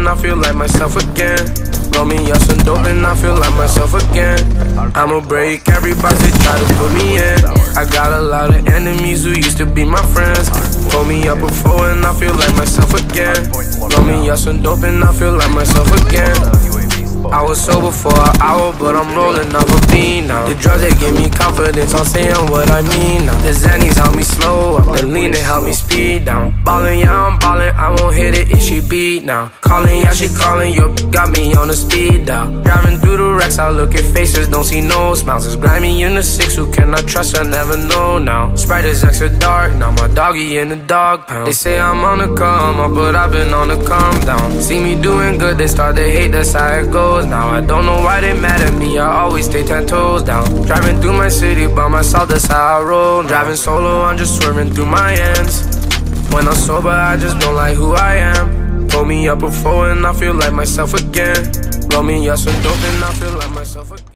and I feel like myself again. Roll me up some dope and I feel like myself again. I'ma break everybody that try to put me in. I got a lot of enemies who used to be my friends. Pull me up before and I feel like myself again. Roll me up some dope and I feel like myself again. I was sober for an hour, but I'm rolling off a bean now. The drugs, they give me confidence, I'm saying what I mean now. The Xannies help me slow up, the lean, they help me speed down. Ballin', yeah, I'm ballin', I won't hit it if she beat now. Calling, yeah, she calling, yo, got me on the speed down. Driving through the wrecks, I look at faces, don't see no smiles. It's grimy in the 6, who can I trust, I never know now. Sprite is extra dark, now my doggy in the dog pound. They say I'm on the come up, but I've been on the calm down. See me doing good, they start to hate, that's how it goes. Now I don't know why they mad at me, I always stay 10 toes down. Driving through my city by myself, that's how I roll. Driving solo, I'm just swerving through my ends. When I'm sober, I just don't like who I am. Pull me up before and I feel like myself again. Roll me up some dope and I feel like myself again.